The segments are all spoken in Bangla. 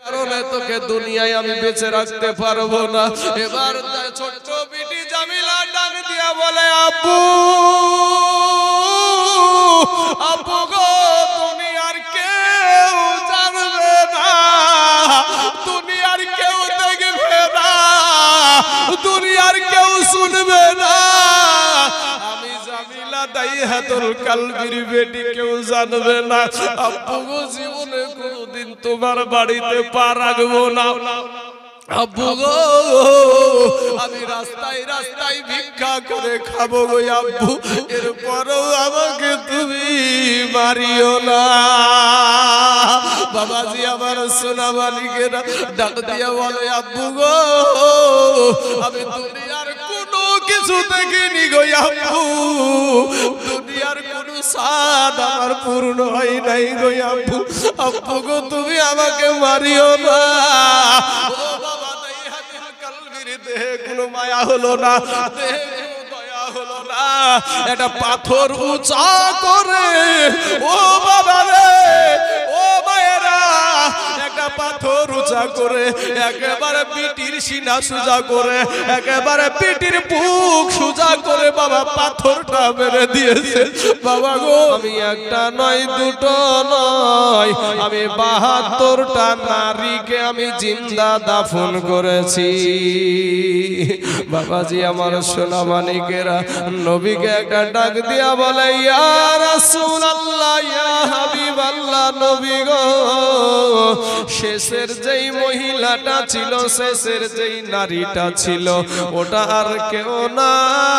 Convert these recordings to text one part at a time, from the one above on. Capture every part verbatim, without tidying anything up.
কারণে তোকে দুনিয়ায় আমি বেঁচে রাখতে পারবো না। এবার ছোট্ট বিটি জামিলা ডাক দিয়া বলে আব্বু আব্বু গো দুনিয়ার কেউ জানবে না, দুনিয়ার কেউ দেখবে না, দুনিয়ার কেউ শুনবে না, আমি জামিলা দাইহাতুল কালবির বেটি কেউ জানবে না। আব্বু গো জীবনে কোনোদিন তোমার বাড়িতে পা রাখবো না। আব্বু গো আমি রাস্তায় রাস্তায় ভিক্ষা করে খাবো গো আব্বু, এরপরও আমাকে তুমি মারিও না। বাবাজি আমার সোনা মালিকেরা ডাক দিয়া বলে আব্বু গো আমি দুনিয়ার কোনো কিছু দেখিনি গো আব্বু, দুনিয়ার কোনো স্বাদ আমার পূর্ণ হয় নাই গো আব্বু, আব্বু গো তুমি আমাকে মারিও না। দেহে কোনো মায়া হলো না, দেহে কোনো দয়া হলো না, একটা পাথর উঁচা করে ও বাবা রে ও মায়েরা একটা পাথর উঁচা করে একেবারে পিটির সিনা সোজা করে একেবারে পিটির বুক সোজা করে বাবা পাথরটা মেরে দিয়েছে। বাবা গো আমি একটা নয় দুটো নয় আমি বাহাত্তরটা নারীকে আমি জিন্দা দাফন করেছি। বাবাজি আমার সোনা মানিকেরা নবীকে একটা ডাক দিয়া বলে ইয়া রাসূলুল্লাহ ইয়া হাবিবাল্লাহ নবী গো শেষের যেই মহিলাটা ছিল শেষের যেই নারীটা ছিল ওটা আর কেউ না,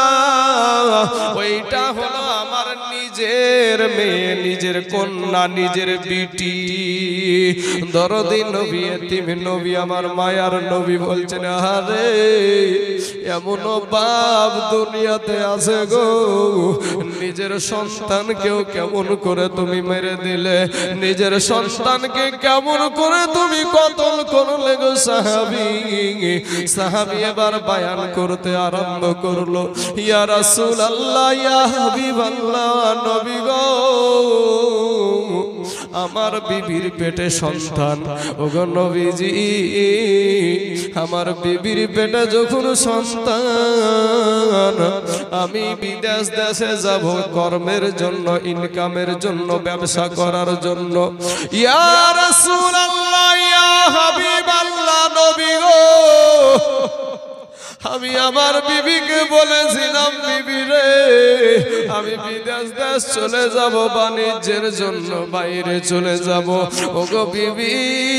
ওইটা হলো আমার নিজের মেয়ে নিজের কন্যা নিজের বিটি। দরদি নবী এতিম নবী আমার মায়ার নবী বলছেন আরে এমন বাপ দুনিয়াতে আছে গো নিজের সন্তানকেও কেমন করে তুমি মেরে দিলে, নিজের সন্তানকে কেমন করে তুমি কতল করলে গো সাহাবী। সাহাবী এবার বয়ান করতে আরম্ভ করলো ইয়া রাসূলুল্লাহ ইয়া হাবিবাল্লাহ নবী গো আমার বিবির পেটে সন্তান ওগো নবীজি আমার বিবির পেটে যখন সন্তান আমি বিদেশ দেশে যাব কর্মের জন্য ইনকামের জন্য ব্যবসা করার জন্য। ইয়া রাসূলুল্লাহ ইয়া হাবিবাল্লাহ নবী গো আমি আমার বিবিকে বলেছিলাম বিবি রে আমি বিদেশ দেশ চলে যাব বাণিজ্যের জন্য বাইরে চলে যাব। ওগো বিবি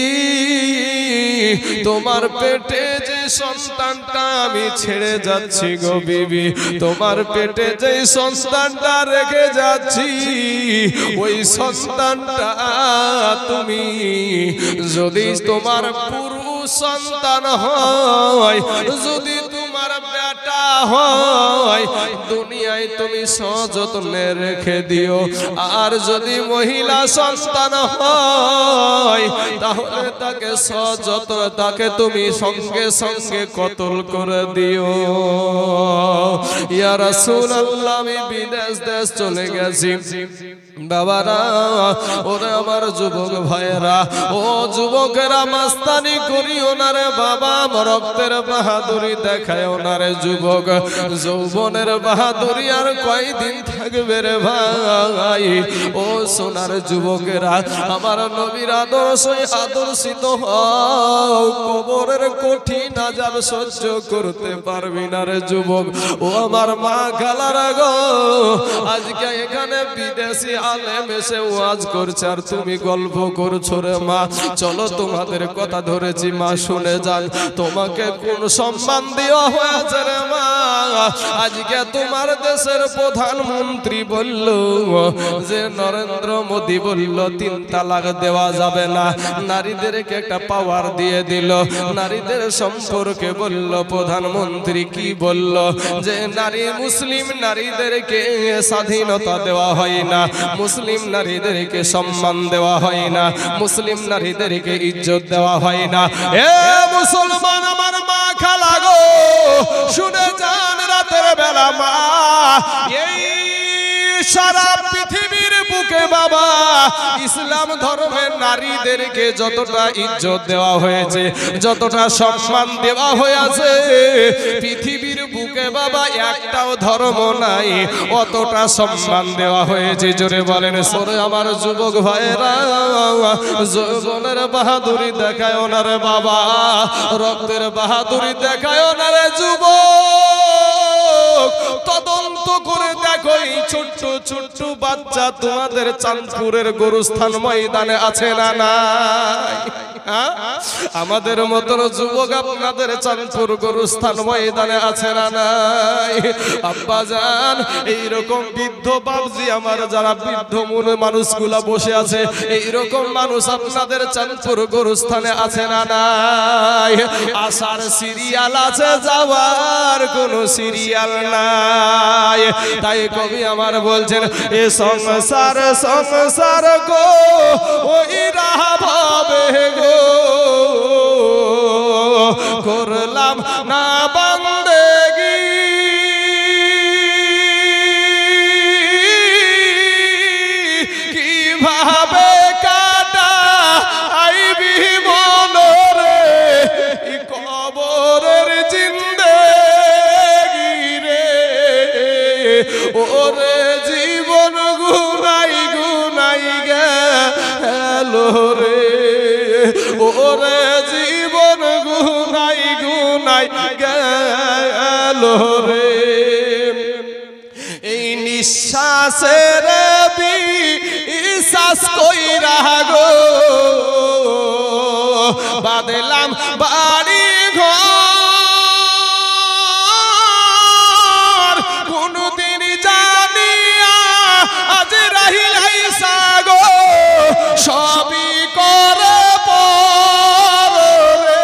তোমার পেটে যে সন্তানটা আমি ছেড়ে যাচ্ছি গো বিবি, তোমার পেটে যে সন্তানটা রেখে যাচ্ছি ওই সন্তানটা তুমি যদি তোমার পুরুষ সন্তান হয় যদি তোমার বেটা হয় দুনিয়ায় তুমি সযত্নে রেখে দিও, আর যদি মহিলা সন্তান হয় তাহলে তাকে সযত্ন তাকে তুমি সঙ্গে সঙ্গে কতল করে দিও। ইয়া রাসূলুল্লাহ আমি বিদেশ দেশ চলে গেছি বাবারা ওরে আমার যুবক ভাইয়েরা ও যুবকেরা মাস্তানি করিও না রে বাবা, রক্তের বাহাদুরি দেখায় ওনারে যুবক, যৌবনের বাহাদুরি আর কয়দিন থাকবে রে ভাই। ও সোনার যুবকেরা আমার নবীর আদর্শে আদর্শিত হও, কবরের কঠিন আযাব সহ্য করতে পারবি না রে যুবক। ও আমার মা খালারা গো আজকে এখানে বিদেশি আলেম এসে ওয়াজ করছে আর তুমি গল্প করছো রে মা। চলো তোমাদের কথা ধরেছি মা শুনে যান, তোমাকে কোন সম্মান দেওয়া হয়েছে রে মা। আজকে তোমার দেশের প্রধানমন্ত্রী বলল যে নরেন্দ্র মোদী বলল তিন তালাক দেওয়া যাবে না, নারীদেরকে একটা পাওয়ার দিয়ে দিল। নারীদের সম্পর্কে বলল প্রধানমন্ত্রী কি বলল যে নারী মুসলিম নারীদেরকে স্বাধীনতা দেওয়া হয় না, মুসলিম নারীদেরকে সম্মান দেওয়া হয় না, মুসলিম নারীদেরকে ইজ্জত দেওয়া হয় না। এ মুসলমান আমার মা খালা গো শুনে যান রাতের বেলা মা এই সারা পৃথিবীর বুকে বাবা ইসলাম ধর্মের নারীদেরকে যতটা ইজ্জত দেওয়া হয়েছে, যতটা সম্মান দেওয়া হয়েছে, পৃথিবীর বুকে বাবা একটাও ধর্ম নাই অতটা সম্মান দেওয়া হয়েছে। জোরে বলেন সরে আমার যুবক ভাইরা, যৌবনের বাহাদুরি দেখায় ওনার বাবা, রক্তের বাহাদুরি দেখায় ওনারে যুবক। তদন্ত করে দেখো এই ছোট্ট ছোট্ট বাচ্চা তোমাদের চাঁদপুরের গোরস্থান ময়দানে আছে না নাই? আমাদের মতন যুবক আপনাদের চাঁদপুর গোরস্থান ময়দানে আছে না নাই? আব্বা জান এইরকম বৃদ্ধ বাবজি আমার যারা বৃদ্ধ মনে মানুষগুলা বসে আছে, এইরকম মানুষ আপনাদের চাঁদপুর গোরস্থানে আছে না নাই? আসার সিরিয়াল আছে, যাওয়ার কোন সিরিয়াল নাই। তাই কবি আমার বলছেন এ সংসার সংসার গো ওই রাভাবে গো, করলাম না বান্দেগি, কিভাবে কাটা আইবি মনরে কবরের জিন্দেগি রে, ওরে জীবন গুনাই গুনাই গেল রে, ওরে জীবন গুনাই গুনাই গেল রে। এই নিঃশ্বাসের বিশ্বাস কইরা গো বাদলাম বাড়ি ঘর, কোনদিন জানিয়া আজ রাহিলাই সাগো সবই করে পরে,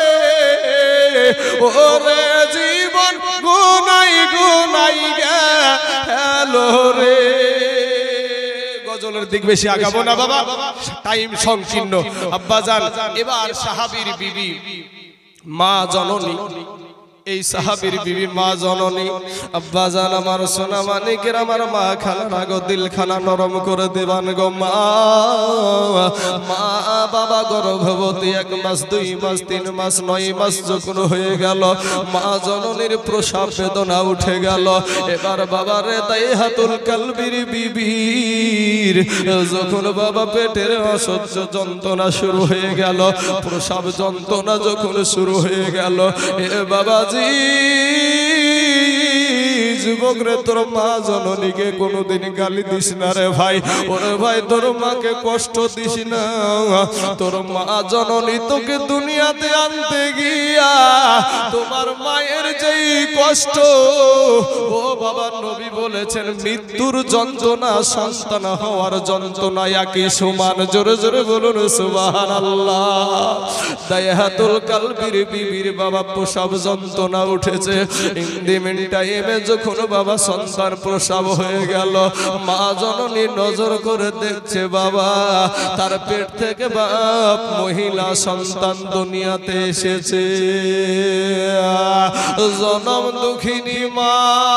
ওরে জীবন গুনাই গুনাই গেল রে। গজলের দিক বেশি আগাবো না বাবা, টাইম সংকীর্ণ। আব্বা জান এবার সাহাবীর বিবি মা জননী, এই সাহাবীর বিবি মা জননী, আব্বা জান আমার সোনা মানিকের আমার মা খানা গো দিল খানা নরম করে দেবান গো মা। মা বাবা গর্ভবতী এক মাস দুই মাস তিন মাস নয় মাস যখন হয়ে গেল, মা জননীর প্রসব বেদনা উঠে গেল। এবার বাবারে তাই হাতুল কালবির বিবির যখন বাবা পেটের অসহ্য যন্ত্রণা শুরু হয়ে গেল, প্রসব যন্ত্রণা যখন শুরু হয়ে গেল, এ বাবা যুবক রে তোর মা জননীকে কোনোদিন গালি দিস না রে ভাই, ওরে ভাই তোর মাকে কষ্ট দিস না। তোর মা জননী তোকে দুনিয়াতে আনতে গিয়া তোমার মায়ের যেই কষ্ট, ও বাবা নবী বলেছেন মৃত্যুর যন্ত্রণা সন্তান হওয়ার যন্ত্রণা একই সমান। জোরে জোরে বলুন সুবহানাল্লাহ। দায়াতুল কালবির বিবির বাবা প্রসব যন্ত্রণা উঠেছে, ইন্দিমিন টাইমে যখন বাবা সন্তান প্রসব হয়ে গেল, মা জননী নজর করে দেখছে বাবা তার পেট থেকে বাপ মহিলা সন্তান দুনিয়াতে এসেছে। জনম দুঃখিনী মা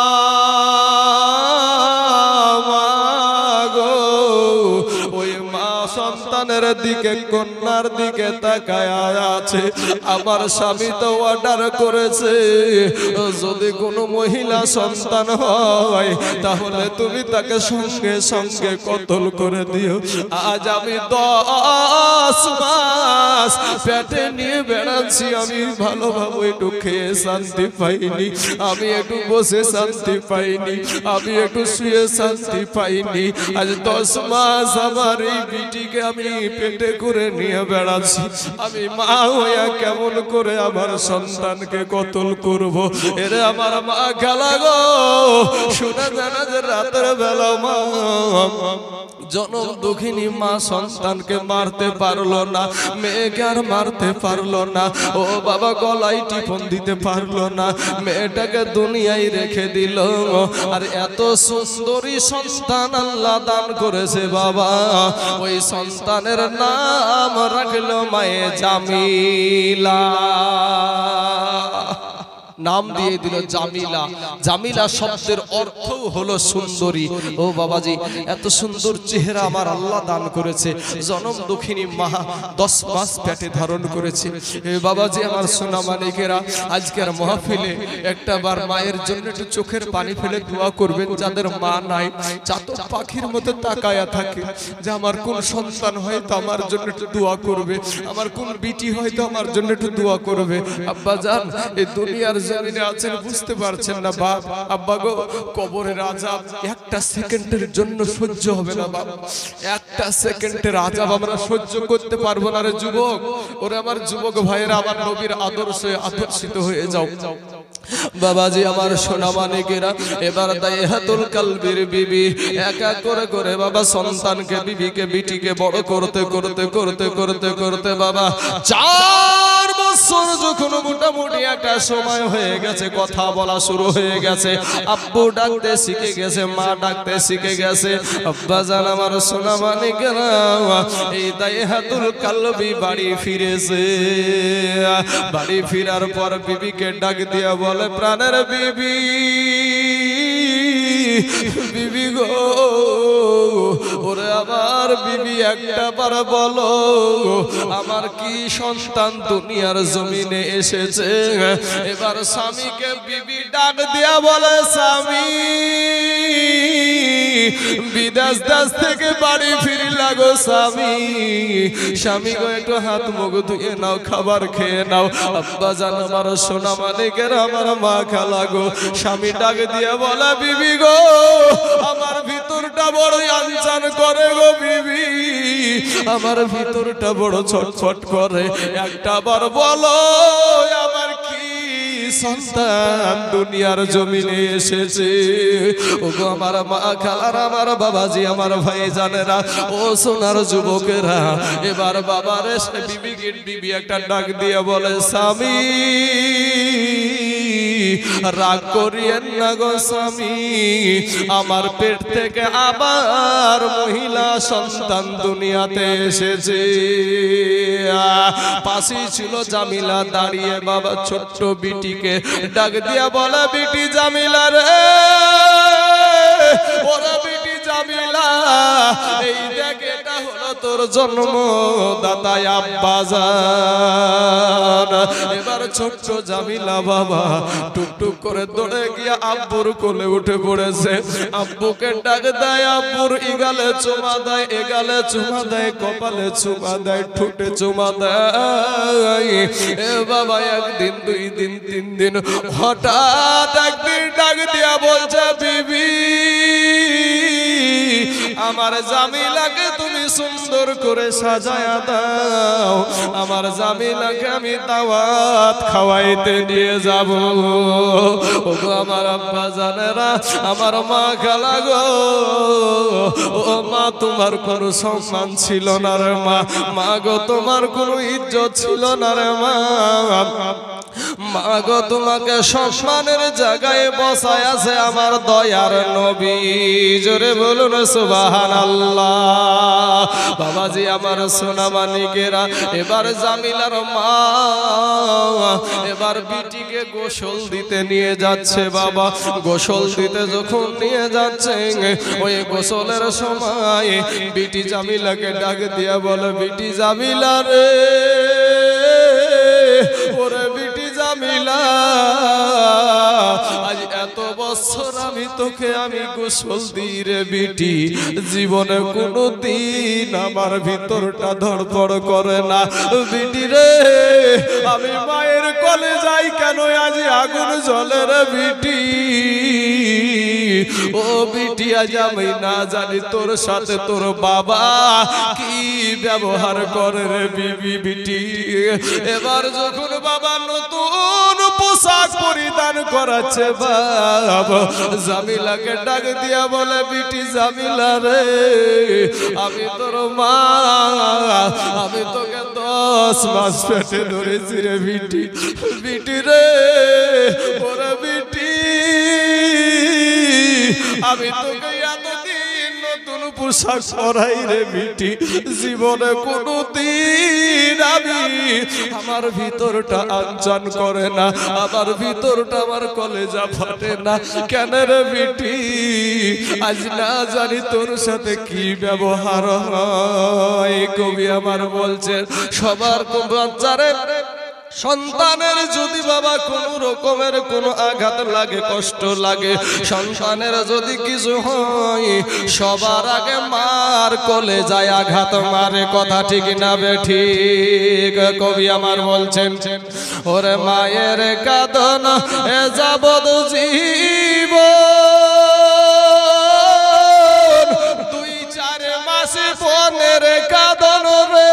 গো, ওই মা সন্তানের দিকে কন্যার দিকে তাকায় আছে। আমার স্বামী তো অর্ডার করেছে যদি কোনো মহিলা সন্তান হয় তাহলে তুমি তাকে সঙ্গে সঙ্গে কতল করে দিও। আজ আমি দশ মাস পেটে নিয়ে বেড়াচ্ছি, আমি ভালোভাবে একটু খেয়ে শান্তি পাইনি, আমি একটু বসে শান্তি পাইনি, আমি একটু শুয়ে শান্তি পাইনি। আজ দশ মাস আমার এই বিটিকে আমি পেটে করে নিয়ে বেড়াচ্ছি, আমি মা হইয়া কেমন করে আমার সন্তানকে কতল করব। এরে আমার মা খেলা গো, শোনা জানা যে রাতের বেলা মা জনম দুঃখিনী মা সন্তানকে মারতে পারলো না, মেয়েকে আর মারতে পারলো না, ও বাবা গলায় টিপন দিতে পারলো না, মেয়েটাকে দুনিয়ায় রেখে দিল। আর এত সুন্দরী সন্তান আল্লাহ দান করেছে বাবা, ওই সন্তানের নাম রাখলো মায়ে জামিলা। নাম দিয়ে দিল জামিলা। জামিলা শব্দের অর্থ হলো সুন্দরী। ও বাবাজি, এত সুন্দর চেহারা আমার আল্লাহ দান করেছে। জনম দুঃখিনী মা দশ মাস পেটে ধারণ করেছে। এ বাবাজি আমার সোনা মানিকেরা, আজকের মাহফিলে একটা বার মায়ের জন্য একটু চোখের পানি ফেলে দোয়া করবেন। যাদের মা নাই, চাতক পাখির মতো তাকায়া থাকে যে আমার কোন সন্তান হয় তো আমার জন্য একটু দোয়া করবে, আমার কোন বিটি হয় তো আমার জন্য একটু দোয়া করবে। আব্বা জান, এই দুনিয়ার জমিনে আছেন, বুঝতে পারছেন না বাপ। আব্বা গো, কবরের আযাব একটা সেকেন্ডের জন্য সহ্য হবে না বাপ। একটা সেকেন্ডের আযাব আমরা সহ্য করতে পারবো না রে যুবক। ওরে আমার যুবক ভাইয়েরা, আমার নবীর আদর্শে আদর্শিত হয়ে যাও। বাবাজি আমার সোনা মানিকেরা, এবার দায়হাতুল কালবির বিবি এক এক করে করে বাবা সন্তানকে, বিবিকে, বিটিকে বড় করতে করতে করতে করতে করতে বাবা চার বছর যখন মোটামুটি একটা সময় হয়ে গেছে, কথা বলা শুরু হয়ে গেছে, আব্বু ডাকতে শিখে গেছে, মা ডাকতে শিখে গেছে। আব্বা জান আমার সোনা মানিকেরা, এই দায়হাতুল কালবি বাড়ি ফিরেছে। বাড়ি ফিরার পর বিবিকে ডাক দিয়া বলে, প্রাণের বিবি, বিবি গো, ওরে আমার বিবি একটা বার বলো, আমার কি সন্তান দুনিয়ার জমিনে এসেছে? এবার স্বামীকে বিবি ডাক দিয়া বলে, স্বামী বিদেশ দেশ থেকে বাড়ি ফিরলা গো স্বামী। স্বামী গো, একটু হাত মুখ ধুয়ে নাও, খাবার খেয়ে নাও। আব্বা জান আমার সোনা মানিকের, আমার মা খালা গো, স্বামী ডাক দিয়ে বলে, বিবি গো, আমার ভিতরটা বড় আনচান করে গো বিবি, আমার ভিতরটা বড় ছটফট করে। একটা বার বলো, আমার কি সন্তান দুনিয়ার জমিনে এসেছে? ওগো আমার মা খালার, আমার বাবাজি, আমার ভাই জানেরা, ও সোনার যুবকেরা, এবার বাবার এসে বিবিকে বিবি একটা ডাক দিয়ে বলে, স্বামী রাগ করিয়েন না গো স্বামী, আমার পেট থেকে আবার মহিলা সন্তান দুনিয়াতে এসেছে। পাশেই ছিল জামিলা দাঁড়িয়ে, বাবা ছোট্ট বিটিকে ডাক দিয়া বলে, বিটি জামিলা রে, ওরা বিটি জামিলা, এই দেখ এটা হলো তোর জন্মদাতা আব্বা জান। এবার ছোট্ট জামিলা বাবা টুকটুক করে দৌড়ে গিয়ে আব্বুর কোলে উঠে পড়েছে। আব্বুকে ডাক দেয়, আব্বুর ইগালে চুমা দেয়, এগালে চুমা দেয়, কপালে চুমা দেয়, ঠোঁটে চুমা দেয়। এ বাবা একদিন, দুই দিন, তিন দিন, হঠাৎ একদিন ডাক দিয়া বলছে, বিবি আমার জামিলাকে তুমি সুন্দর করে সাজায়া দাও, আমার জামিলাকে আমি দাওয়াত খাওয়াইতে নিয়ে যাব। ওগো আমার আব্বা জানেরা, আমার মা খালা গো, ও মা তোমার কোনো সম্মান ছিল না রে মা, মা গো তোমার কোনো ইজ্জত ছিল না রে মা, মা গো তোমাকে সম্মানের জায়গায় বসায় আছে আমার দয়ার নবী। জোরে বলুন সুবহানাল্লাহ। বাবাজি আমার সোনা মানিকেরা, এবার জামিলার মা এবার বিটিকে গোসল দিতে নিয়ে যাচ্ছে। বাবা গোসল দিতে যখন নিয়ে যাচ্ছে, ওই গোসলের সময় বিটি জামিলাকে ডাক দিয়া বলে, বিটি জামিলা রে, ওরে বিটি জামিলা, আজ এত বছর আমি তোকে আমি গোসল দিই রে বিটি, জীবনে কোনো দিন আমার ভিতরটা ধড়ফড় করে না বিটি রে, আমি মায়ের কোলে যাই কেন আজ আগুন জ্বলে রে বিটি, ও বিটি আজ আমি না জানি তোর সাথে তোর বাবা কি ব্যবহার করে রে বিবি বিটি। এবার যখন বাবা নতুন পোশাক পরিধান করাচ্ছে, বাবা জামিলাকে ডাক দিয়া বলে, বিটি জামিলা রে, আমি তোর মা, আমি তোকে দশ মাস পেটে ধরেছি রে বিটি, বিটি রে, ওরে বিটি, আমি তোকে এতদিন নতুন পোশাক পরাই রে বিটি, জীবনে কোনোদিন আমি আমার ভিতরটা আনচান করে না, আমার ভিতরটা আমার কলেজা ফাটে না কেন রে বিটি? আজ না জানি তোর সাথে কি ব্যবহার হয়। কবি আমার বলছেন সবার বাচ্চারে সন্তানের যদি বাবা কোন রকমের কোন আঘাত লাগে, কষ্ট লাগে, সন্তানের যদি কিছু হয়, সবার আগে মার কোলে যায় আঘাত মারে। কথা ঠিক না বেঠিক? কবি আমার বলছেন ওরে মায়ের কাঁদন এ যাবৎ জীব, দুই চার মাসে পনের কাঁদন রে,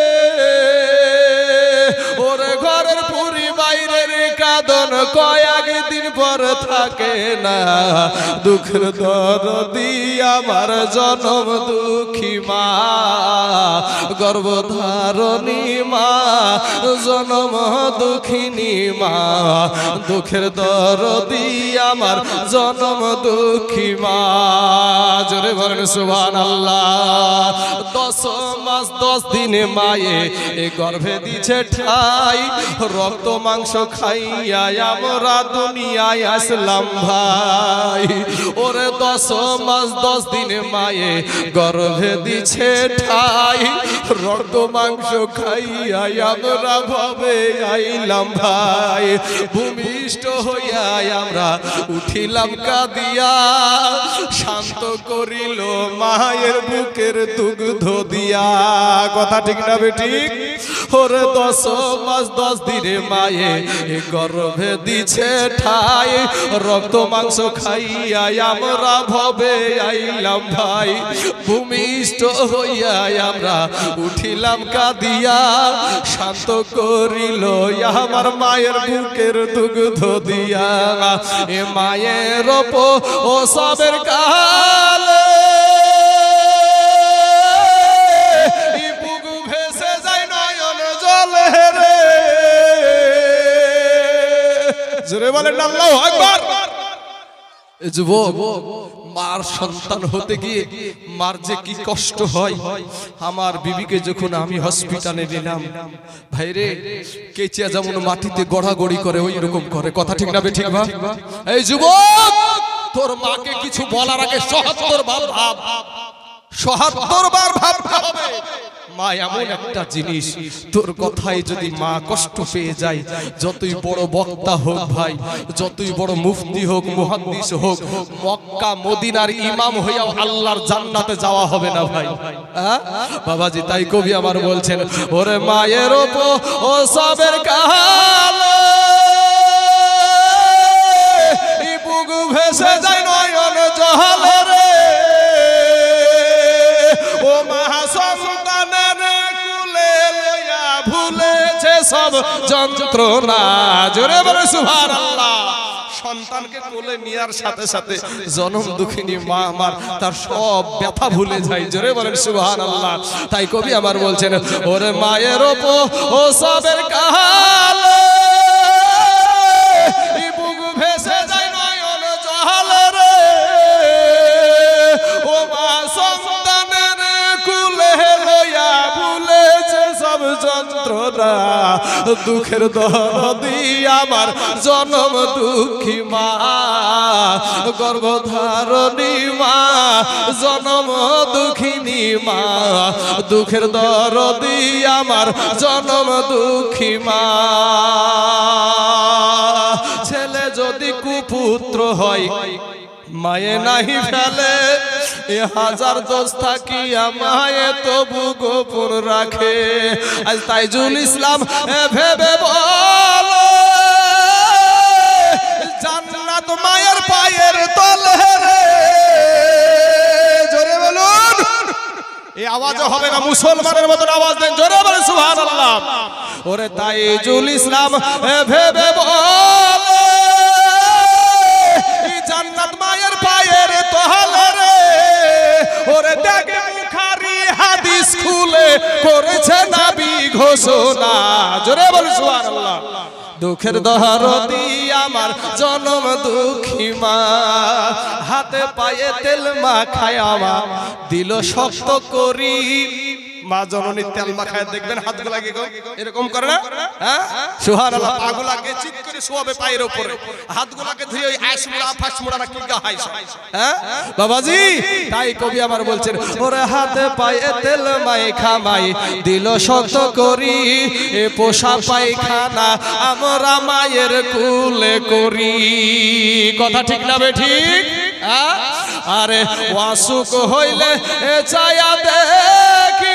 ওরে ঘরের পুরি বাইরের কাঁদন কয়েক দিন পর থাকে না। দুঃখের দরদি আমার জনম দুঃখী মা, গর্ভধারণী মা, জনম দুঃখিনী মা, দুঃখের দরদি আমার জনম দুঃখী মা। জোরে বলেন সুবহানাল্লাহ। দশ মাস দশ দিনে মায়ে এ গর্ভে দিছে ঠাই, রক্ত মাংস খাইয়া আমরা দুনিয়ায় আসলাম ভাই। ওরে দশ মাস দশ দিনে মায়ে গর্ভে দিছে ঠাই, রক্ত মাংস খাইয়া আমরা ভাবে আইলাম ভাই। ভূমিষ্ঠ হইয়া আমরা উঠিলাম কাঁদিয়া, শান্ত করিল মায়ের বুকের দুগ্ধ দিয়া। কথা ঠিক না বেঠিক? ওরে দশ মাস দশ দিনে মায়ে গর্ভে দিছে ঠাই, রক্ত মাংস খাইয়া আমরা ভবে আইলাম ভাই। ভূমিষ্ঠ হইয়া আমরা উঠিলাম কাঁদিয়া, শান্ত করিল আমার মায়ের বুকের দুগ্ধ দিয়া। এ মায়ের ও সবের কালে বুক ভেসে যায় নয়ন জলে রে। জোরে বলেন আল্লাহু আকবার। যুবক, মার সন্তান হতে গিয়ে মার যে কি কষ্ট হয়। আমার বিবিকে যখন আমি হসপিটালে নিলাম ভাইরে, কেচিয়া যেমন মাটিতে গড়াগড়ি করে ওই রকম করে। কথা ঠিক না বেঠিক? ভাই এই যুবক, তোর মাকে কিছু বলার আগে সত্তর বার ভাব, সত্তর বার ভাবতে হবে। মা এমন একটা জিনিস, তোর কথায় যদি মা কষ্ট পেয়ে যায়, যতই বড় বক্তা হোক ভাই, যতই বড় মুফতি হোক, মুহাদ্দিস হোক, মক্কা মদিনার ইমাম হইয়াও আল্লাহর জান্নাতে যাওয়া হবে না ভাই। বাবাজি, তাই কবি আমার বলছেন ওরে মায়ের ওপর ও সবের কালে বুক ভেসে যায় নয়ন জলে রে। ও মা সন্তানের কুলে লইয়া ভুলেছে সব যন্ত্রণা। জোরে বলে সুবহানাল্লাহ। সন্তানকে কোলে নেওয়ার সাথে সাথে জনম দুঃখিনী মা আমার তার সব ব্যথা ভুলে যায়। জোরে বলেন সুবহানাল্লাহ। তাই কবি আমার বলছেন ওরে মায়ের ওপর ও সবের কালে বুক ভেসে যায় নয়ন জলে রে। ও মা সন্তানের কুলে লইয়া ভুলেছে সব যন্ত্রণা, দুঃখের দরদি আমার জনম দুঃখী মা, গর্ভধারণী মা, জনম দুঃখিনী মা, দুঃখের দরদি আমার জনম দুঃখী মা। ছেলে যদি কুপুত্র হয় মায়ে নাহি ফেলে, এ হাজার দোষ থাকিয়া মায়ে তবু গোপন রাখে। আজ তাইজুল ইসলাম ভেবে বল, জান্নাত মায়ের পায়ের তলে রে। জোরে বলুন, এই আওয়াজও হবে না, মুসলমানের মতন আওয়াজ দেন। জোরে বলেন সুবহানাল্লাহ। ওরে তাইজুল ইসলাম ভেবে বল, জান্নাত মায়ের পায়ের তলে রে। ওরে দেখে বুখারী হাদিস খুলে করেছে নবী ঘোষণা, জোরে বল সুবহানাল্লাহ। দুঃখের দরদি আমার জনম দুঃখী মা, হাতে পায়ে তেল মাখায় আমার দিল শক্ত করি। মা জননী তেল মাখায় দেখবেন হাতগুলাকে এরকম করে না, হ্যাঁ সুবহানাল্লাহ। পাগুলাকে চিৎ করে শোয়াবে পায়ের উপরে, হাতগুলাকে ধুয়ে ওই আশমুড়া ফাশমুড়া না কি গাহাই, হ্যাঁ বাবাজি। তাই কবি আমার বলছেন, ওরে হাতে পায়ে তেল মাখা মাই দিল শক্ত করি, এ পোষা পায়খানা আমরা মায়ের কুলে করি। কথা ঠিক না বে ঠিক? আরে অসুখ হইলে এ চায়া দেখি,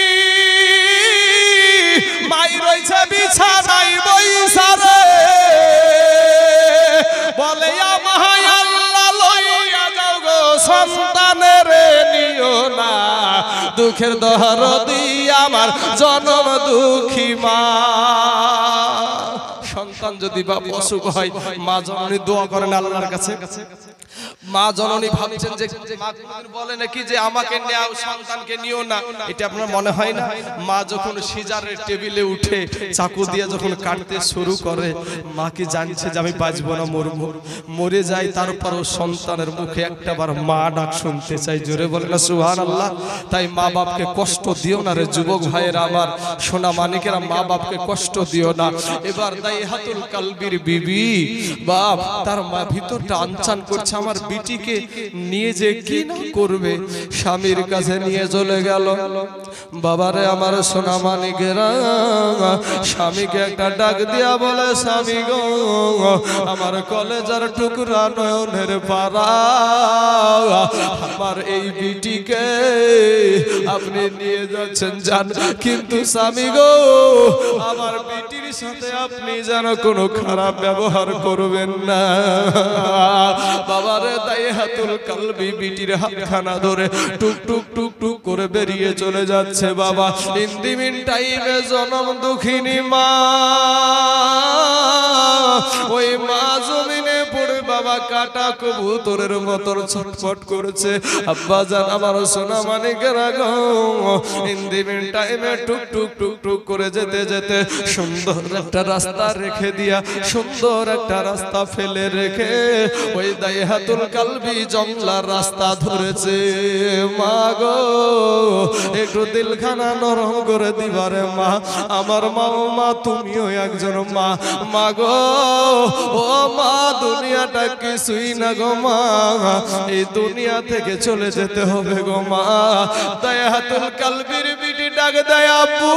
মাই রইছে বিছানায় বইসা রে, বলে আমায় আল্লাহ লইয়া যাও গো সন্তানের নিও না। দুঃখের দরদি আমার জনম দুঃখী মা। সন্তান যদি বাপ অসুখ হয়, মা জননী দোয়া করেন আল্লাহর কাছে। মা জননী ভাবছেন যে মা কোনদিন বলে নাকি যে আমাকে নাও সন্তানকে নিও না, এটা আপনার মনে হয় না? মা যখন সিজারের টেবিলে উঠে চাকু দিয়ে যখন কাটতে শুরু করে, মা কি জানছে যে আমি বাঁচবো না মরবো? মরে যাই, তারপরও সন্তানের মুখে একটাবার মা ডাক শুনতে চাই, জোরে বলে না সুবহানাল্লাহ। তাই মা বাপকে কষ্ট দিও না রে যুবক ভাইয়েরা আমার, সোনা মানিকেরা, মা বাপকে কষ্ট দিও না। এবার দাইহাতুল কালবির বিবি বাপ তার মা ভিতরটা আনচান করছে, আমার বিটিকে নিয়ে যে কি না করবে। স্বামীর কাছে নিয়ে চলে গেল। বাবারে আমার সোনা মানিকেরা, স্বামীকে একটা ডাক দিয়া বলে, স্বামী গো আমার কলেজার টুকরা নয়নের পারা, আমার এই বিটিকে আপনি নিয়ে যাচ্ছেন যান, কিন্তু স্বামী গো আমার বিটির সাথে আপনি যেন কোনো খারাপ ব্যবহার করবেন না। বাবারে দাইহাতুল কালবি বিটির হাতখানা ধরে টুক টুক টুক টুক করে বেরিয়ে চলে যাচ্ছে। বাবা ইন্দিমিন টাইমে জনম দুঃখিনী মা, ওই মা জমিনে পড়ে বাবা কাটা কবুতরের মতন ছটফট করেছে। আব্বা জান আমার সোনা মানিকেরা গো, ইন্দিমিন টাইমে টুক টুক টুক টুক করে যেতে যেতে সুন্দর একটা রাস্তা রেখে দিয়া, সুন্দর একটা রাস্তা ফেলে রেখে ওই দাইহাতুল কালবি জংলার রাস্তা ধরেছে। মা গো একটু দিলখানা নরম করে দিবারে মা, আমার মা ও মা তুমিও একজন মা। মা গো ও মা দুনিয়াটা কিছুই না গো মা, এই দুনিয়া থেকে চলে যেতে হবে গো মা। দাইহাতুল কালবির বিটি ডাক দেয়, আব্বু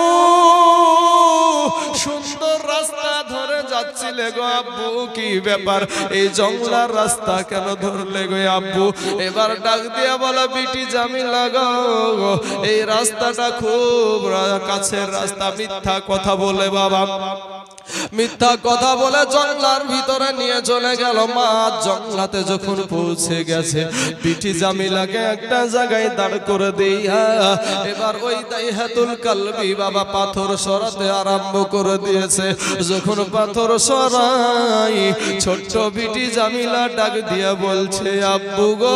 সুন্দর রাস্তা ধরে যাচ্ছিলে গো আব্বু, কি ব্যাপার এই জংলার রাস্তা কেন ধরলে গো আব্বু? এবার ডাক দিয়া বলা, বিটি জামিলা গো এই রাস্তাটা খুব কাছের রাস্তা। মিথ্যা কথা বলে বাবা, মিথ্যা কথা বলে জংলার ভিতরে নিয়ে চলে গেল। মা জংলাতে যখন পৌঁছে গেছে, বিটি জামিলাকে একটা জায়গায় দাঁড় করে দিয়া এবার ওই দাইহাতুল কালবি বাবা পাথর সরাতে আরম্ভ করে দিয়েছে। যখন পাথর সরাই, ছোট্ট বিটি জামিলা ডাক দিয়া বলছে, আব্বু গো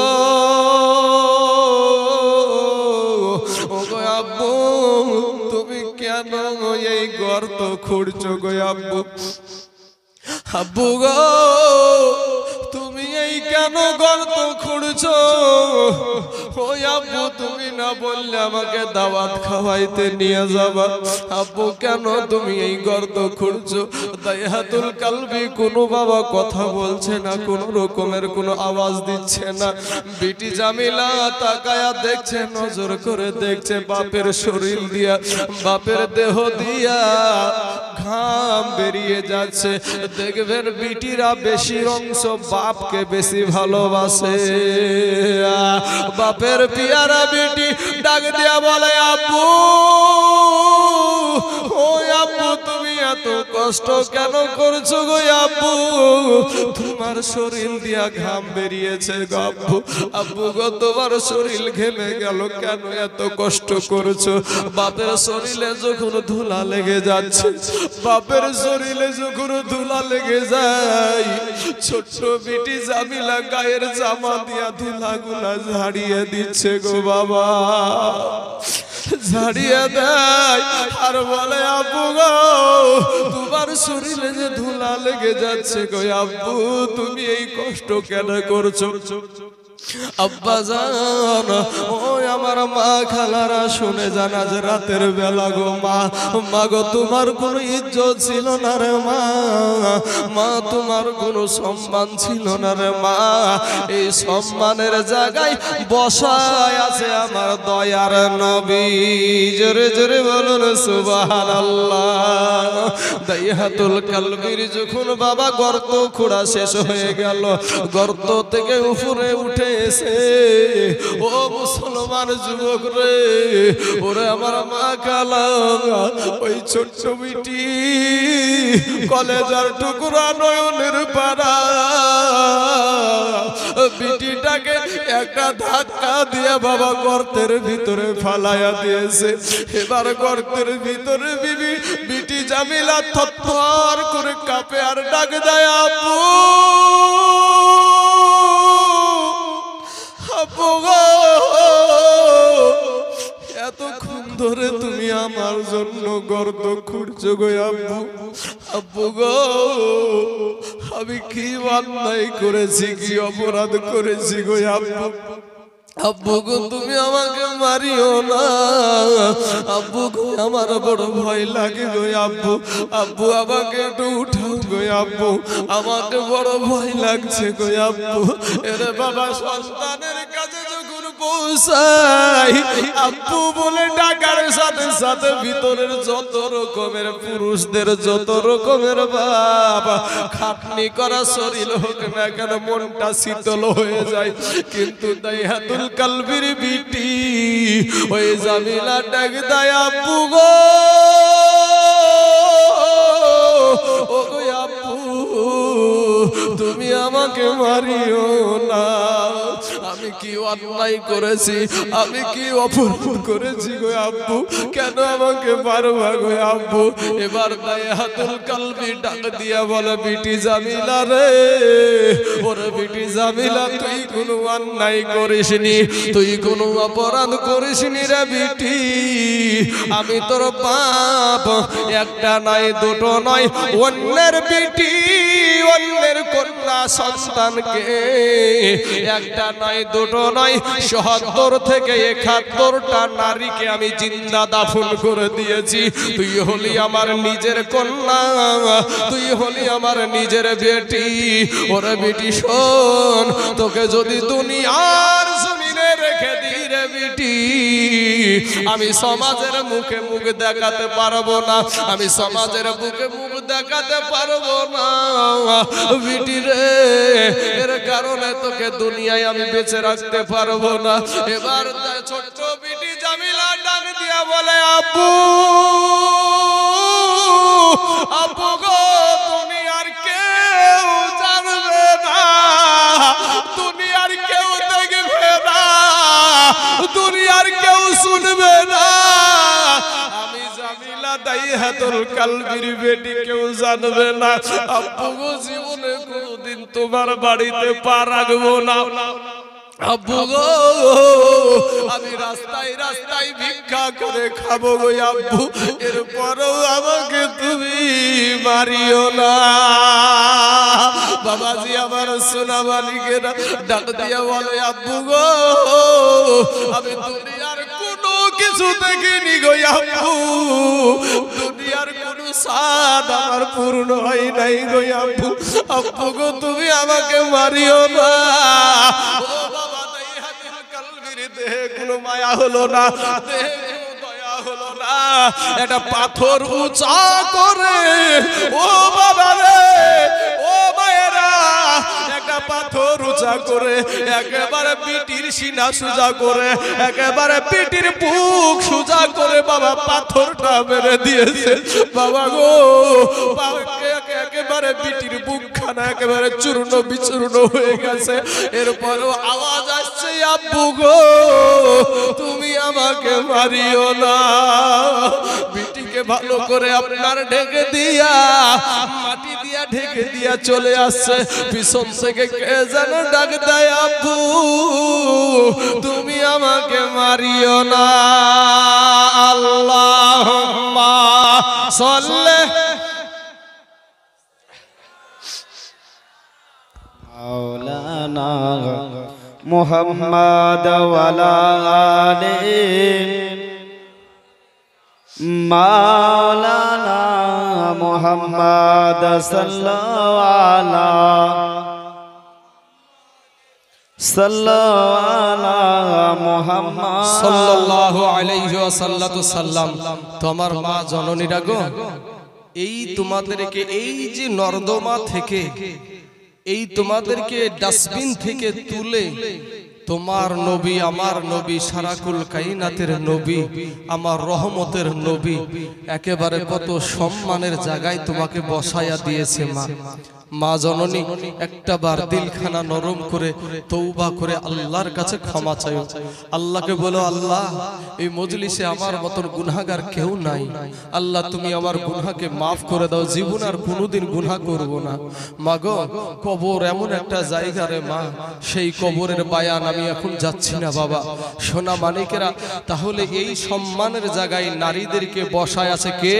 ও গো আব্বু তুমি কেন এই গর্ত খুঁড়ছো গো আব্বু? আব্বু গো তুমি এই কেন গর্ত খুঁড়ছো? ওই আব্বু তুমি না বললে আমাকে দাওয়াত খাওয়াইতে নিয়ে যাবা, আব্বু কেন তুমি এই গর্ত খুঁড়ছো? দাইহাতুল কালবি কোনো বাবা কথা বলছে না, কোন রকমের কোনো আওয়াজ দিচ্ছে না। বিটি জামিলা তাকায়া দেখছে, নজর করে দেখছে বাপের শরীর দিয়া, বাপের দেহ দিয়া ঘাম বেরিয়ে যাচ্ছে। দেখবেন বিটিরা বেশি অংশ বাপকে বেশি ভালোবাসে। বাপের পিয়ারা বিটি ডাক দিয়া বলে, আব্বু ও আব্বু তুমি এত কষ্ট কেন করছো গো আব্বু? তোমার শরীর দিয়া ঘাম বেরিয়েছে গো আব্বু। আব্বু গো তোমার শরীর ঘেমে গেল কেন এত কষ্ট করছো? বাপের শরীরে যখন ধুলা লেগে যাচ্ছে, বাপের শরীরে যখন ধুলা লেগে যায়, ছোট্ট বিটি জামিলা গায়ের জামা দিয়া ধুলা গুলা ঝাড়িয়ে দিচ্ছে গো বাবা। ঝাড়িয়ে দেয় আর বলে আব্বু গো তোমার শরীরে যে ধুলা লেগে যাচ্ছে গো আব্বু তুমি এই কষ্ট কেন করছো? আব্বা জান ওই আমার মা খালারা শুনে জানা যে রাতের বেলা গো মা মা গো তোমার কোনো ইজ্জত ছিল না রে মা মা তোমার কোনো সম্মান ছিল না রে মা এই সম্মানের জায়গায় বসায় আছে আমার দয়ার নবী জোরে জোরে বলুন সুবহানাল্লাহ। দাইহাতুল কালবির যখন বাবা গর্ত খোঁড়া শেষ হয়ে গেল গর্ত থেকে উপরে উঠে এসে ও মুসলমান যুবক রে ওরে আমার মা কালা ওই ছোট্ট বিটি কলেজার টুকরা নয়নের পাড়া বিটিটাকে একটা ধাক্কা দিয়ে বাবা গর্তের ভিতরে ফালাইয়া দিয়েছে। এবার গর্তের ভিতরে বিবি বিটি জামিলা থরথর করে কাঁপে আর ডাক দেয় আপু আপু গো এতক্ষণ ধরে তুমি আমার জন্য গর্ত খুঁড়ছো গো আব্বু আব্বু গো আমি কি অন্যায় করেছি কি অপরাধ করেছি গো আব্বু আব্বু গো তুমি আমাকে মারিও না আব্বু গো আমার বড় ভয় লাগে গো আব্বু আব্বু আমাকে একটু উঠাও গো আব্বু আমাকে বড় ভয় লাগছে গো আব্বু। এরে বাবা সন্তানের কাছে যখন পৌঁছাই আব্বু বলে ডাকার সাথে সাথে ভিতরের যত রকমের পুরুষদের যত রকমের বাবা খাটনি করা শরীর হোক না কেন মনটা শীতল হয়ে যায়। কিন্তু দাইহাতুল কালবির বিটি ওই জামিলা ডাক দেয় আব্বু গো ও গো আব্বু তুমি আমাকে মারিও না আমি কি অন্যায় করেছি আমি কি অপরাধ করেছি গো আব্বু কেন আমাকে মারবা গো আব্বু। এবার দাইহাতুল কালবি ডাক দিয়া বলে বিটি জামিলা রে ওরে বিটি জামিলা তুই কোনো অন্যায় করিসনি তুই কোনো অপরাধ করিসনি রে বিটি আমি তোর বাপ একটা নয় দুটো নয় অন্যের বিটি অন্যের কন্যা সন্তানকে একটা নয় দুটো নয় সত্তর থেকে একাত্তরটা নারীকে আমি জিন্দা দাফন করে দিয়েছি। তুই হলি আমার নিজের কন্যা তুই হলি আমার নিজের বেটি ওরে বেটি শোন তোকে যদি দুনিয়ার জমিনে রেখে দিই রে বেটি আমি সমাজের মুখে মুখ দেখাতে পারবো না আমি সমাজের মুখে মুখ দেখাতে পারবো না বিটি রে এর কারণে তোকে দুনিয়ায় আমি বেঁচে রাখতে পারবো না। এবার ছোট্ট বিটি জামিলা ডাক দিয়া বলে আব্বু আব্বু গো দুনিয়ার কেউ জানবে না দুনিয়ার কেউ দেখবে না দুনিয়ার কেউ শুনবে না আমি জামিলা দাইহাতুল কালবির বেটি কেউ জানবে না আব্বু গো জীবনে কোনদিন তোমার বাড়িতে পা রাখবো না আব্বু গো আমি রাস্তায় রাস্তায় ভিক্ষা করে খাবো গো আব্বু এরপরও আমাকে তুমি মারিও না। বাবাজি আমার সোনা মালিকেরা ডাক দিয়া বলে আব্বু গো আমি দুনিয়ার কোনো কিছু দেখিনি গো আব্বু দুনিয়ার কোনো স্বাদ আমার পূর্ণ হয় নাই গো আব্বু আব্বু গো তুমি আমাকে মারিও না। দেহে কোনো মায়া হলো না দেহে কোনো দয়া হলো না একটা পাথর উঁচা করে ও বাবা রে ও মায়েরা একটা পাথর উঁচা করে একেবারে পিটির সিনা সোজা করে একেবারে পিটির বুক সোজা করে বাবা পাথরটা মেরে দিয়েছে বাবা গো একেবারে পিটির বুকখানা একেবারে চূর্ণ বিচূর্ণ হয়ে গেছে। এরপরও আওয়াজ আসছে আব্বু গো তুমি আমাকে মারিও না বিটিকে ভালো করে আপনার ঢেকে দিয়া মাটি দিয়া ঢেকে দিয়া চলে আসছে পিছন থেকে কে যেন ডাক দেয় আব্বু তুমি আমাকে মারিও না আল্লাহুম্মা সাল্লি মাওলানা মুহাম্মদ ওয়ালা আলি মাওলানা মুহাম্মদ সাল্লাল্লাহু আলাইহি ওয়াসাল্লাম। তোমার মা জননীরা গো, এই তোমাদেরকে এই যে নর্দমা থেকে, এই তোমাদেরকে ডাস্টবিন থেকে তুলে তোমার নবী, আমার নবী, সারাকুল কায়নাতের নবী, আমার রহমতের নবী, একেবারে কত সম্মানের জায়গায় তোমাকে বসায়া দিয়েছে মা। মা জননী একটা বার দিলখানা নরম করে তওবা করে আল্লাহর কাছে ক্ষমা চাইও। আল্লাহকে বলো, আল্লাহ এই মজলিসে আমার মতন গুনাহগার কেউ নাই, আল্লাহ তুমি আমার গুনাহকে মাফ করে দাও, জীবন আর কোনোদিন গুনাহ করব না। মা গো, কবর এমন একটা জায়গা রে মা, সেই কবরের বায়ান আমি এখন যাচ্ছি না বাবা। সোনা মানিকেরা, তাহলে এই সম্মানের জায়গায় নারীদেরকে বসায় আছে কে?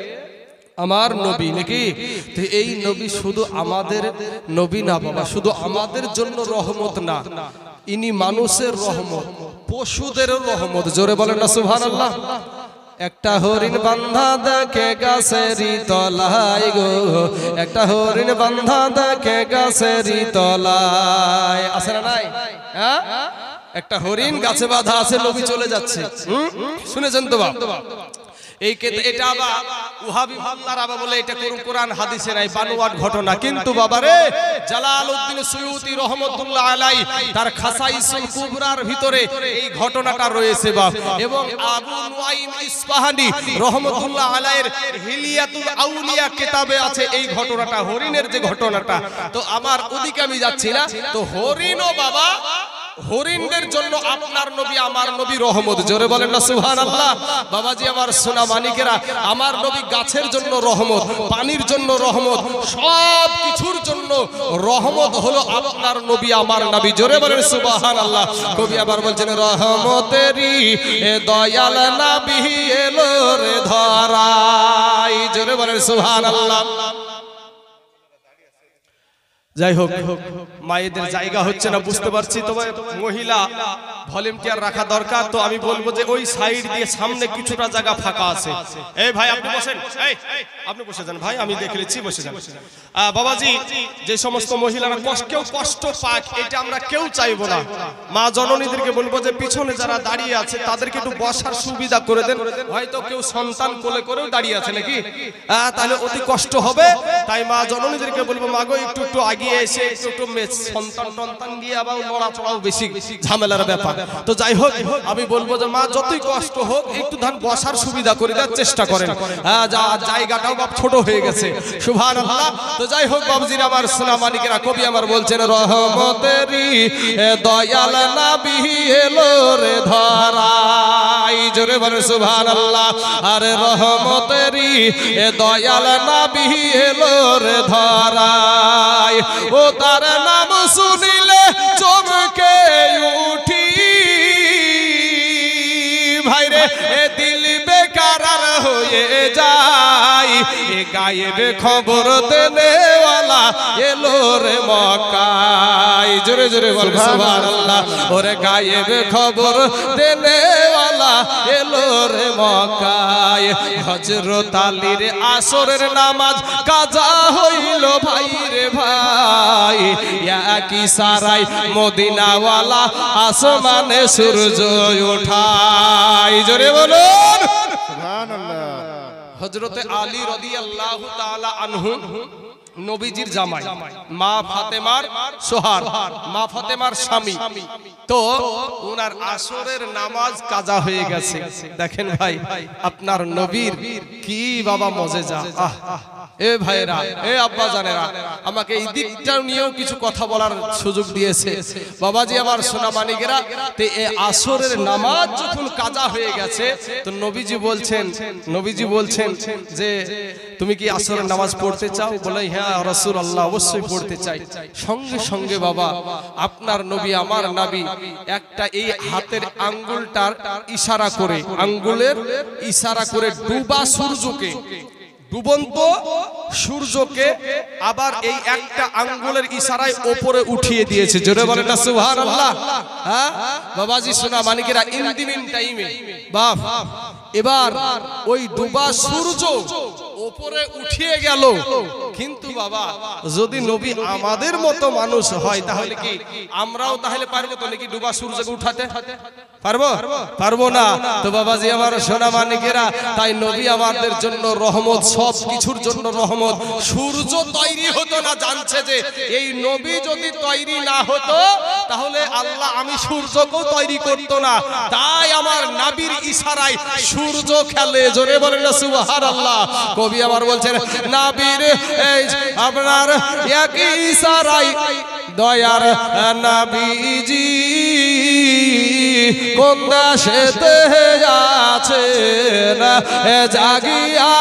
আমার নবী নাকি? তো এই নবী শুধু আমাদের নবী না বাবা, শুধু আমাদের জন্য রহমত না, ইনি মানুষের রহমত, পশুদের রহমত। জোরে বলেন না সুবহানাল্লাহ। একটা হরিণ বান্ধা দেখে গাছেরই তলায় গো, একটা হরিণ বান্ধা দেখে গাছেরই তলায়, আছে না নাই? হ্যাঁ, একটা হরিণ গাছে বাঁধা আছে, নবী চলে যাচ্ছে। শুনেছেন তো বাবা? এই এটা আবার ওয়াহাবি মোল্লারা বলে এটা কোরআন হাদিসে নাই, বানোয়াট ঘটনা। কিন্তু বাবারে জালালউদ্দিন সুয়ুতি রহমাতুল্লাহ আলাইহি তার খাসাইসুল কুবরার ভিতরে এই ঘটনাটা রয়েছে বাপ, এবং আবু নুআইম ইসফাহানি রহমাতুল্লাহ আলাইহির হিলিয়াতুল আউলিয়া কিতাবে আছে এই ঘটনাটা, হরিণের যে ঘটনাটা। তো আমার ওদিকে আমি যাচ্ছি না। তো হরিণও বাবা, হরিণদের জন্য আপনার নবী আমার নবী রহমত। জোরে বলেন না সুবহানাল্লাহ। বাবাজি আমার সোনা মানিকেরা, আমার নবী গাছের জন্য রহমত, পানির জন্য রহমত, সব কিছুর জন্য রহমত হলো আপনার নবী আমার নবী। জোরে বলেন সুবহানাল্লাহ। কবি আবার বলছেন, রহমতেরই এ দয়াল নবী এলো রে ধরাই। জোরে বলেন সুবহানাল্লাহ। যাই হোক, মায়েদের জায়গা হচ্ছে না বুঝতে পারছি, তবে মহিলা ভলেন্টিয়ার রাখা দরকার। তো আমি বলবো যে ওই সাইড দিয়ে সামনে কিছুটা জায়গা ফাঁকা আছে। এই ভাই আপনি বসেন, এই আপনি বসে যান ভাই, আমি দেখে নিচ্ছি, বসে যান। বাবাজি, যে সমস্ত মহিলারা কষ্ট কেউ কষ্ট পাক, এটা আমরা কেউ চাইবো না। মা জননীদেরকে বলবো যে পিছনে যারা দাঁড়িয়ে আছে তাদেরকে একটু বসার সুবিধা করে দেন। হয়তো কেউ সন্তান কোলে করেও দাঁড়িয়ে আছে নাকি, তাহলে অতি কষ্ট হবে। তাই মা জননীদেরকে বলবো, মা গো একটু একটু আগিয়ে এসে একটু একটু সন্তান টন্তান দিয়ে আবার নড়াচড়াও বেশি ঝামেলার ব্যাপার। তো যাই হোক, আমি বলবো যে মা যতই কষ্ট হোক একটু ধান বসার সুবিধা করে দেওয়ার চেষ্টা করেন। জায়গাটাও বাপ ছোট হয়ে গেছে, সুবহানাল্লাহ। তো যাই হোক বাবজির আমার সোনা মানিকেরা, কবি আমার বলছেন, রহমতেরই দয়াল নবী এলো রে ধরাই। জোরে বলেন সুবহানাল্লাহ। আরে রহমতেরই দয়াল নবী এলো রে ধরাই, ও তার নাম শুনিলে চমকে উঠি ভাইরে, এ দিল বেকার হয়ে যায়, এ গায়েব খবর দেনেওয়ালা এলো রে মক্কায়। জোরে জোরে বল সুবহানাল্লাহ। ওরে গায়েব খবর দেনেওয়ালা এলো রে মক্কায়, হযরত আলীর আসরের নামাজ কাজা হইল ভাই রে ভাই, একই সারাই মদিনাওয়ালা আসমানে সূর্য ওঠায়। জোরে বলুন সুবহানাল্লাহ। হযরতে আলী রাদিয়াল্লাহু তাআলা আনহু নবীজির জামাই, মা ফাতেমার সোহার, মা ফাতেমার স্বামী। তো ওনার আসরের নামাজ কাজা হয়ে গেছে। দেখেন ভাই, আপনার নবীর কি বাবা মজেজা। আহ এ ভাইরা, এ আব্বা জানেরা, আমাকে এই দিকটা নিয়েও কিছু কথা বলার সুযোগ দিয়েছে বাবাজি আমার সোনা মানিকেরা। তে এই আসরের নামাজ যখন কাজা হয়ে গেছে, তো নবীজি বলছেন, নবীজি বলছেন যে তুমি কি আসরের নামাজ পড়তে চাও? বলে হ্যাঁ রাসূলুল্লাহ অবশ্যই পড়তে চাই। সঙ্গে সঙ্গে বাবা আপনার নবী আমার নবী একটা এই হাতের আঙ্গুলটার ইশারা করে, আঙ্গুলের ইশারা করে ডুবা সূর্যকে, ডুবন্ত সূর্যকে আবার এই একটা আঙ্গুলের ইশারায় উপরে উঠিয়ে দিয়েছে। জোরে বলেন না সুবহানাল্লাহ। হ্যাঁ বাবাজি সোনা মানিকেরা, ইনদিনিন টাইমে বাপ এবার ওই ডুবা সূর্য উপরে উঠিয়ে গেল। কিন্তু বাবা যদি নবী আমাদের মতো মানুষ হয় তাহলে কি আমরাও তাহলে পারবো তো নাকি ডুবা সূর্যকে উঠাতে? পারবো? পারবো না। তো বাবাজি আমার সোনা মানিকেরা, তাই নবী আমাদের জন্য রহমত, সব কিছুর জন্য রহমত। সূর্য তৈরি হতো না, জানছে যে এই নবী যদি তৈরি না হতো তাহলে আল্লাহ আমি সূর্যকেও তৈরি করতো না। তাই আমার নবীর ইশারায় সূর্য খেলে। জোরে বলেন না সুবহানাল্লাহ। কবি আবার বলছেন নবীর এই আপনার একই ইশারায় দয়ার নবীজি কোন দেশেতে আছেন জাগিয়া।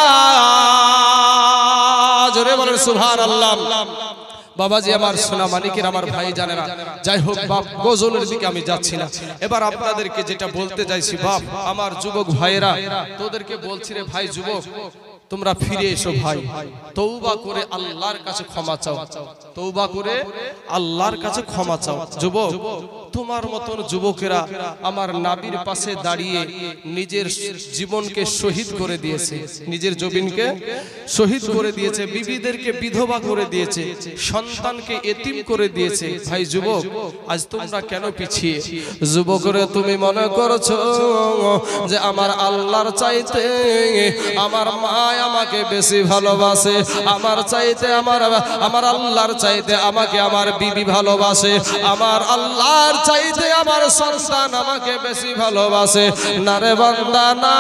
জোরে বলেন সুবহানাল্লাহ। বাবাজি আমার সোনা মানিকের আমার ভাই জানে না। যাই হোক বাপ, গজলের দিকে আমি যাচ্ছি না। এবার আপনাদেরকে যেটা বলতে চাইছি বাপ, আমার যুবক ভাইয়েরা তোদেরকে বলছি রে ভাই যুবক, তোমরা ফিরে এসো ভাই, তওবা করে আল্লাহর কাছে ক্ষমা চাও, তওবা করে আল্লাহর কাছে ক্ষমা চাও। যুবক তোমার মতন যুবকেরা আমার নবীর পাশে দাঁড়িয়ে নিজের জীবনকে শহীদ করে দিয়েছে, নিজের জবিনকে শহীদ করে দিয়েছে, বিবিদেরকে বিধবা করে দিয়েছে, সন্তানকে এতিম করে দিয়েছে। ভাই যুবক আজ তোমরা কেন পিছিয়ে? যুবকরে তুমি মনে করছো যে আমার আল্লাহর চাইতে আমার মা আমাকে বেশি ভালোবাসে, আমার চাইতে আমার আমার আল্লাহর চাইতে আমাকে আমার বিবি ভালোবাসে, আমার আল্লাহর চাইতে আমার সন্তান আমাকে বেশি ভালোবাসে। না রে বান্দা না,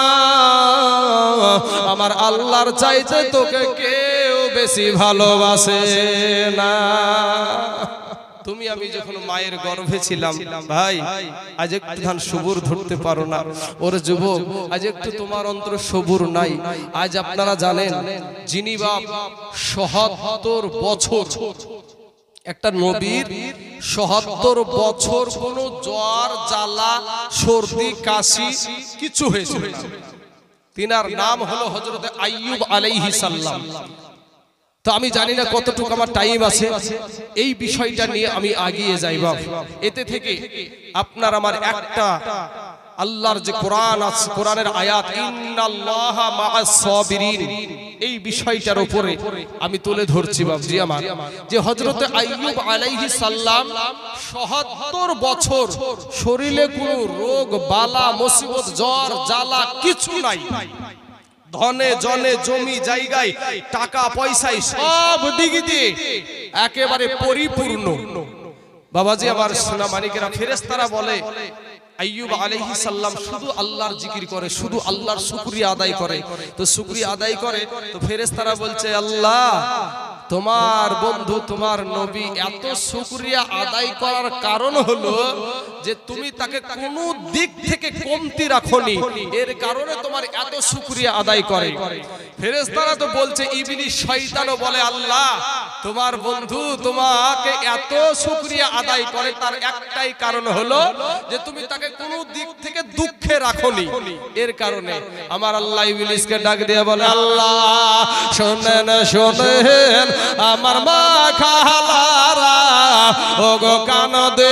আমার আল্লাহর চাইতে তোকে কেউ বেশি ভালোবাসে না। তুমি আমি যখন মায়ের গর্ভে ছিলাম ভাই, আজ একটু ধান সবুর ধরতে পারো না। ওর যুবক আজ একটু তোমার অন্তর সবুর নাই। আজ আপনারা জানেন যিনি বাপ সত্তর বছর, একটা নবীর সত্তর বছর কোন জ্বর জ্বালা সর্দি কাশি কিছু হয়েছিল না। তিনার নাম হলো হযরত আইয়ুব আলাইহিস সালাম। তো আমি জানি না কতটুকু আমার টাইম আছে, এই বিষয়টা নিয়ে আমি এগিয়ে যাই বাপ। এতে থেকে আপনার আমার একটা আল্লাহর যে কোরআন আছে, কোরআনের আয়াত ইন্নাল্লাহা মাআস সাবিরিন, এই বিষয়টার উপরে আমি তুলে ধরছি বাপজি আমার, যে হযরত আইয়ুব আলাইহিস সালাম সত্তর বছর শরীরে কোনো রোগ বালা মুসিবত জ্বর জ্বালা কিছু নাই, ধনে জনে জমি জায়গায় টাকা পয়সায় সব দিক দিয়ে একেবারে পরিপূর্ণ। বাবাজি আমার সোনা মানিকেরা, ফেরেশতারা বলে আইয়ুব আলাইহিস সালাম শুধু আল্লাহর জিকির করে, শুধু আল্লাহর শুকরিয়া আদায় করে। তো শুকরিয়া আদায় করে তো ফেরেশতারা বলছে আল্লাহ তোমার বন্ধু তোমার নবী এত শুকরিয়া আদায় করার কারণ হলো যে তুমি তাকে কোনো দিক থেকে কমতি রাখোনি, এর কারণে তোমার এত শুকরিয়া আদায় করে। ফেরেশতারা তো বলছে, ইবলিস শয়তানও বলে আল্লাহ তোমার বন্ধু তোমাকে এত শুকরিয়া আদায় করে তার একটাই কারণ হলো যে তুমি তাকে কোনো দিক থেকে দুঃখে রাখোনি, এর কারণে। আমার আল্লাহ ইবলিসকে ডাক দিয়ে বলে আল্লাহ শোনেন শোনেন আমার মা খালারা, ও গো কান দে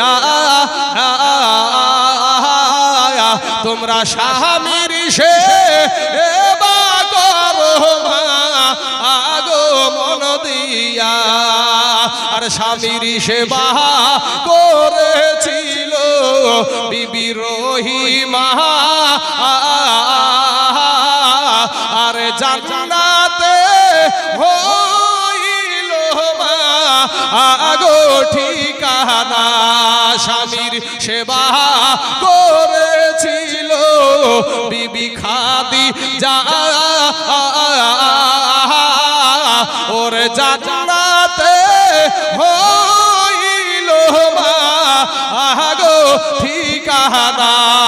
তোমরা স্বামীর সেবা করো মা আগো মন দিয়া। আর স্বামীর সেবা করেছিল বিবি রহিমা, আর জান্নাতে হইল মা আগো ঠিকানা। স্বামীর সেবা করেছিল বিবি খাদিজা, ওর জান্নাতে হইল মা আগো ঠিকানা।